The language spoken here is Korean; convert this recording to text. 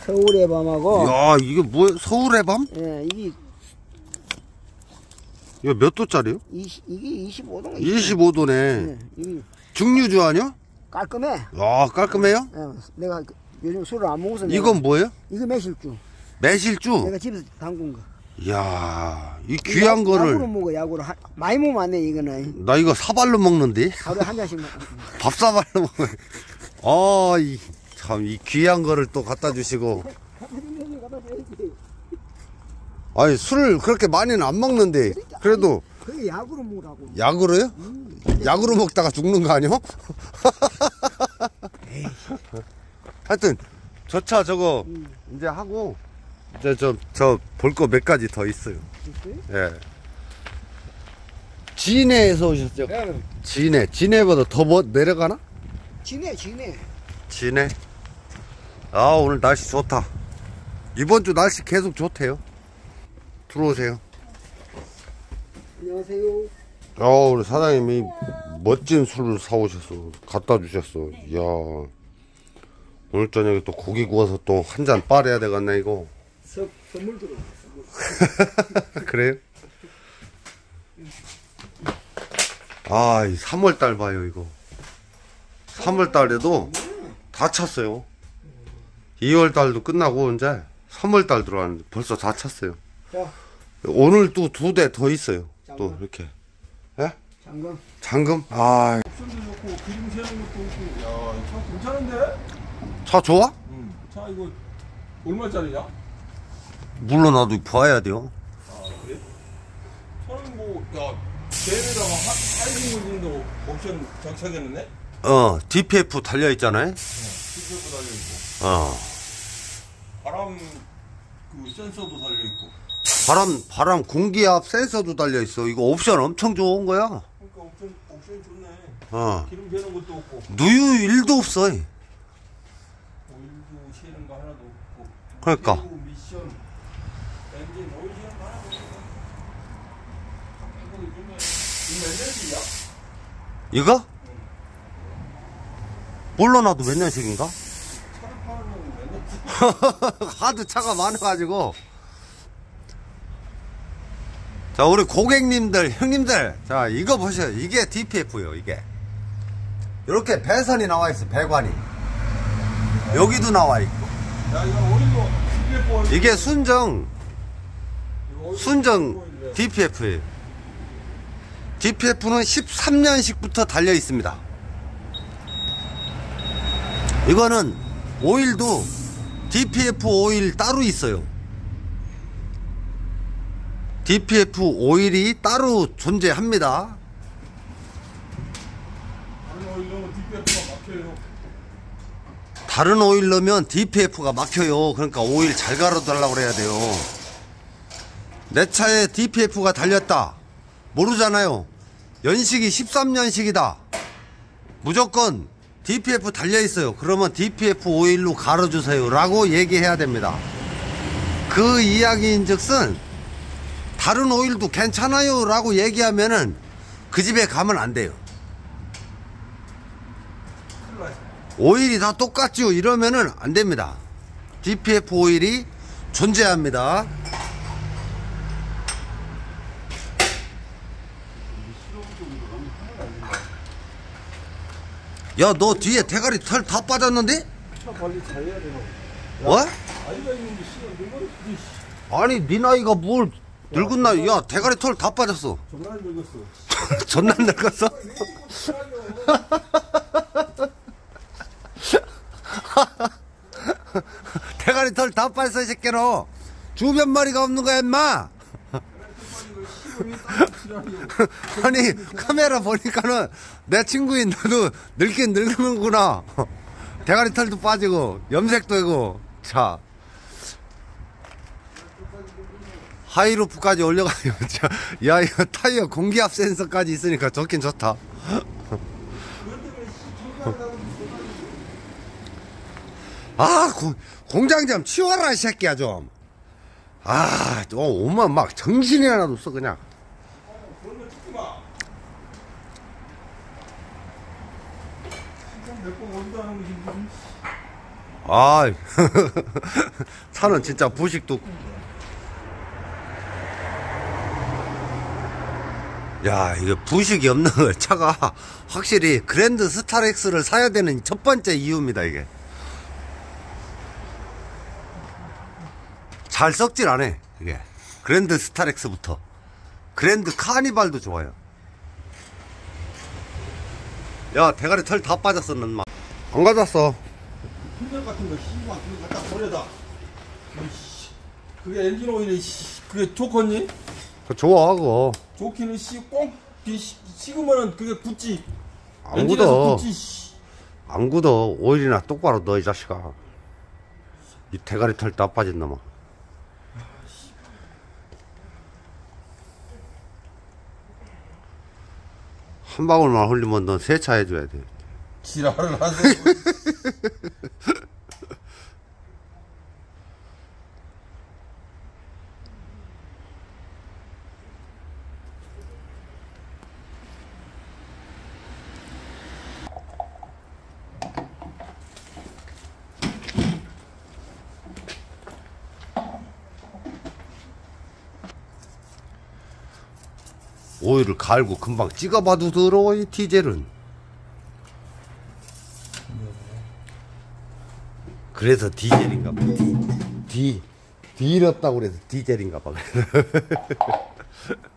서울의 밤하고. 야, 이게 뭐야? 서울의 밤? 예, 이게 이거 몇 도짜리요? 이게 25도. 25도네. 예, 이게 증류주 아니야? 깔끔해. 야, 깔끔해요? 예, 내가 요즘 술을 안 먹어서. 이건 뭐예요? 이거 매실주. 매실주? 내가 집에서 담근 거. 이야, 이 귀한 거를. 약으로 먹어, 약으로. 많이 먹으면 안 돼, 이거는. 나 이거 사발로 먹는데? 하루에 한 잔씩 먹어. 밥사발로 먹어. 참, 이 귀한 거를 또 갖다 주시고. 아니, 술을 그렇게 많이는 안 먹는데. 그래도. 그게 약으로 먹으라고. 약으로요? 약으로 먹다가 죽는 거 아니요? 하여튼, 저 차 저거, 이제 하고, 이제 저 볼 거 몇 가지 더 있어요. 예. 진해에서 오셨죠? 네. 진해보다 더 내려가나? 진해. 진해. 아, 오늘 날씨 좋다. 이번 주 날씨 계속 좋대요. 들어오세요. 안녕하세요. 우리 사장님이 멋진 술을 사오셨어. 갖다 주셨어. 이야. 오늘 저녁에 또 고기 구워서 또 한 잔 빨아야 되겠네, 이거. 선물 들어. 그래요? 아, 이 3월달 봐요, 이거. 3월달에도 다 찼어요. 2월달도 끝나고 이제 3월달 들어왔는데 벌써 다 찼어요. 자, 오늘 또 2대 더 있어요. 또 잠깐. 이렇게. 예? 잠금. 잠금? 아, 옵션도 좋고 기름 새는 것도 있고. 야, 이 차 괜찮은데? 차 좋아? 응. 차 이거 얼마짜리냐? 물론 나도 봐야 돼요. 아, 그래? 차는 뭐, 야, 대에다가 하이딩 걸린다고 옵션 장착했네? DPF 달려있잖아요. 시트도 달려있고. 바람, 그 센서도 달려있고. 바람 공기압 센서도 달려있어. 이거 옵션 엄청 좋은 거야. 그러니까 옵션이 좋네. 기름 새는 것도 없고. 누유 1도 없어. 오일도 새는 거 하나도 없고. 그러니까. 그리고 미션, 엔진 오일 새는 거 하나도 없고. 이거 몇 년씩이야? 이거? 몰라, 나도 몇 년씩인가? 차를 팔으면 몇 년씩? 하도 차가 많아가지고. 자, 우리 고객님들, 형님들, 자, 이거 보세요. 이게 DPF요, 이게. 이렇게 배선이 나와 있어, 배관이. 여기도 나와 있고. 야, 이거 오일로 DPF 오일. 이게 순정 오일이래. DPF예요. DPF는 13년식부터 달려 있습니다. 이거는 오일도 DPF 오일 따로 있어요. DPF 오일이 따로 존재합니다. 다른 오일 넣으면 DPF가 막혀요. 다른 오일 넣으면 DPF가 막혀요. 그러니까 오일 잘 갈아달라고 그래야 돼요. 내 차에 DPF가 달렸다. 모르잖아요. 연식이 13년식이다. 무조건 DPF 달려있어요. 그러면 DPF 오일로 갈아주세요 라고 얘기해야 됩니다. 그 이야기인 즉슨 다른 오일도 괜찮아요 라고 얘기하면은 그 집에 가면 안 돼요. 오일이 다 똑같죠 이러면은 안 됩니다. DPF 오일이 존재합니다. 야, 너 뒤에 대가리 털 다 빠졌는데? 차 관리 잘해야 되나? 뭐? 아이가 있는데 씨발 내 머리 그게 아니, 네 나이가 뭘 늙은 나이? 야, 대가리 털 다 빠졌어. 정말 늙었어. 존나 늙었어? 대가리 털 다 빠졌어, 이 새끼로. 주변 머리가 없는 거야, 임마. 아니, 카메라 보니까는 내 친구인 너도 늙긴 늙는구나. 대가리 털도 빠지고, 염색도 하고. 자. 하이루프까지 올려가지고. 야, 이거 타이어 공기압 센서까지 있으니까 좋긴 좋다. 아, 공장 좀 치워라, 이 새끼야, 좀. 아, 엄마 막 정신이 하나도 없어, 그냥. 아, 차는 진짜 부식도. 야, 이게 부식이 없는 걸 차가 확실히 그랜드 스타렉스를 사야 되는 첫 번째 이유입니다, 이게. 잘 썩질 않아, 이게. 그랜드 스타렉스부터. 그랜드 카니발도 좋아요. 야, 대가리 털 다 빠졌어, 넌 막. 안 가졌어. 필름 같은 거 씨발 그거 갖다 버려다. 그게 엔진 오일이 그게 좋겠니? 좋아, 그거. 좋기는 꼭 식으면은 그게 굳지. 안 엔진에서 굳어. 굳지. 안 굳어. 오일이나 똑바로 넣어, 이 자식아. 이 대가리 털 다 빠진 놈아. 한 방울만 흘리면 넌 세차 해줘야 돼. 지랄을 하세요. 오일을 갈고 금방 찍어봐도 더러워, 이 디젤은. 그래서 디젤인가 봐. 디렸다고 그래서 디젤인가 봐.